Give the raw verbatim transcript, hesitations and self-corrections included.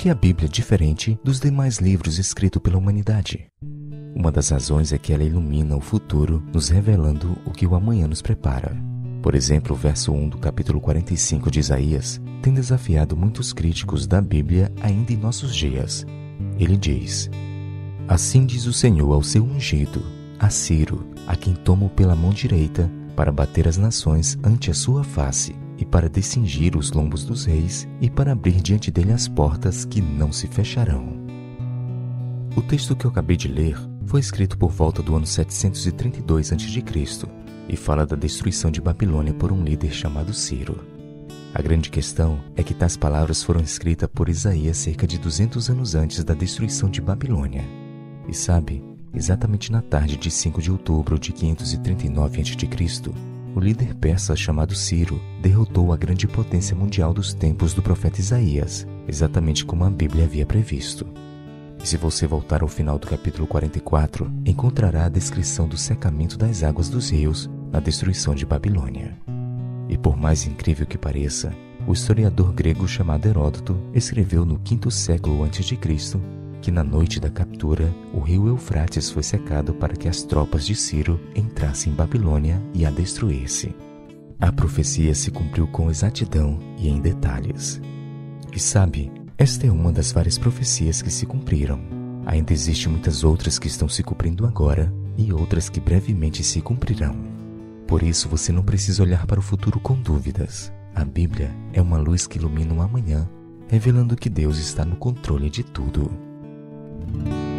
que a Bíblia é diferente dos demais livros escritos pela humanidade? Uma das razões é que ela ilumina o futuro, nos revelando o que o amanhã nos prepara. Por exemplo, o verso um do capítulo quarenta e cinco de Isaías tem desafiado muitos críticos da Bíblia ainda em nossos dias. Ele diz: Assim diz o Senhor ao seu ungido, a Ciro, a quem tomo pela mão direita, para bater as nações ante a sua face, e para descingir os lombos dos reis, e para abrir diante dele as portas que não se fecharão. O texto que eu acabei de ler foi escrito por volta do ano setecentos e trinta e dois antes de Cristo e fala da destruição de Babilônia por um líder chamado Ciro. A grande questão é que tais palavras foram escritas por Isaías cerca de duzentos anos antes da destruição de Babilônia. E sabe, exatamente na tarde de cinco de outubro de quinhentos e trinta e nove antes de Cristo, o líder persa chamado Ciro derrotou a grande potência mundial dos tempos do profeta Isaías, exatamente como a Bíblia havia previsto. E se você voltar ao final do capítulo quarenta e quatro, encontrará a descrição do secamento das águas dos rios na destruição de Babilônia. E por mais incrível que pareça, o historiador grego chamado Heródoto escreveu no quinto século antes de Cristo que na noite da captura, o rio Eufrates foi secado para que as tropas de Ciro entrassem em Babilônia e a destruíssem. A profecia se cumpriu com exatidão e em detalhes. E sabe, esta é uma das várias profecias que se cumpriram. Ainda existem muitas outras que estão se cumprindo agora e outras que brevemente se cumprirão. Por isso você não precisa olhar para o futuro com dúvidas. A Bíblia é uma luz que ilumina o amanhã, revelando que Deus está no controle de tudo.